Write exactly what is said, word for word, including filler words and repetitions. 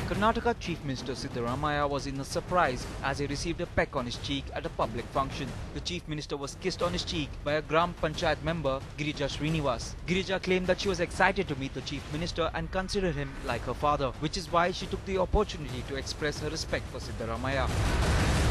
Karnataka Chief Minister Siddaramaiah was in a surprise as he received a peck on his cheek at a public function. The Chief Minister was kissed on his cheek by a Gram Panchayat member, Girija Srinivas. Girija claimed that she was excited to meet the Chief Minister and considered him like her father, which is why she took the opportunity to express her respect for Siddaramaiah.